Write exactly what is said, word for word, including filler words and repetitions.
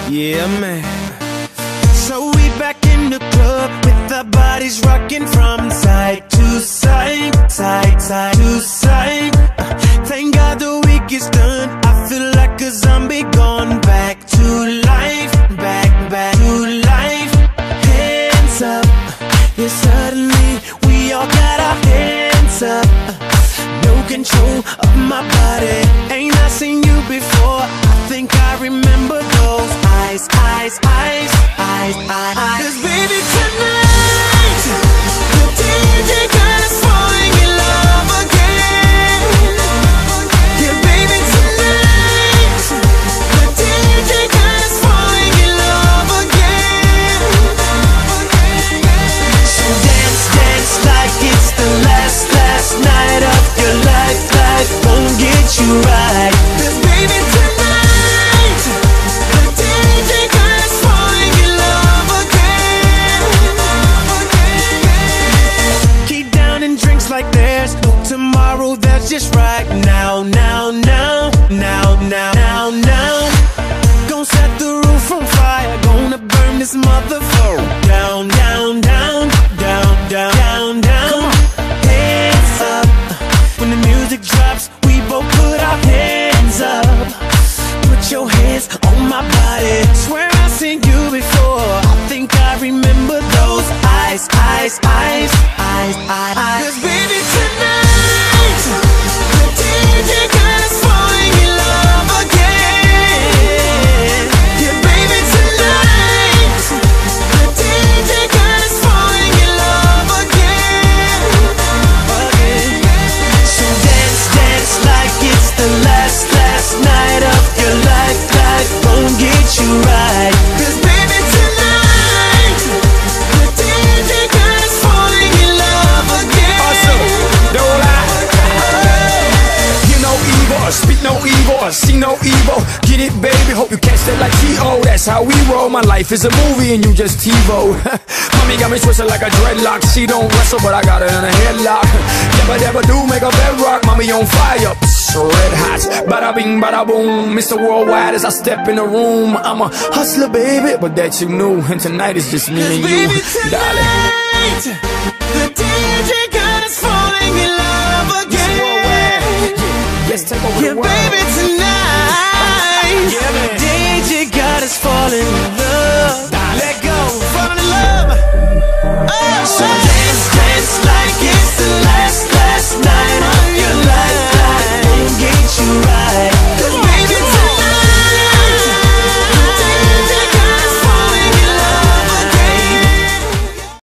Yeah, man. So we back in the club with our bodies rocking from side to side, side, side to side. Uh, thank God the week is done. I feel like a zombie gone back to life, back, back to life. Hands up, yeah, suddenly we all got our hands up. No control of my body. Ain't I seen you before? I think I remember those eyes, eyes, eyes, eyes, eyes, eyes. 'Cause baby tonight, the D J got us falling in love again. Yeah, baby tonight, the D J got us falling in love again. So dance, dance like it's the last, last night of your life. Life won't get you right. 'Cause baby tonight, the D J got us falling in love again. Keep down and drinks like there's no tomorrow. That's just right now, now, now, now, now, now, now. Gonna set the roof on fire. Gonna burn this motherfucker down, down, down, down, down, down, down. Hands up. When the music drops, we both put our hands up. Put your hands on my body. Swear I've seen you before. I think I remember those eyes, eyes, eyes, eyes, eyes, eyes. 'Cause baby tonight, the D J got us falling in love again. Yeah, baby tonight, the D J got us falling in love again. Again. So dance, dance like it's the last, last night of your life. Life won't get you right. 'Cause baby tonight, the D J got us falling in love again. Awesome, don't lie. Hear no evil, speak no evil, see no evil. Get it, baby, hope you catch that like T O. That's how we roll. My life is a movie and you just TiVo. Mommy got me twisted like a dreadlock. She don't wrestle, but I got her in a headlock. Never, never do make a bedrock. Mommy on fire, red hot. Bada bing, bada boom. Mister Worldwide as I step in the room. I'm a hustler, baby, but that you knew. And tonight is just me and you, Baby darling. tonight, the D J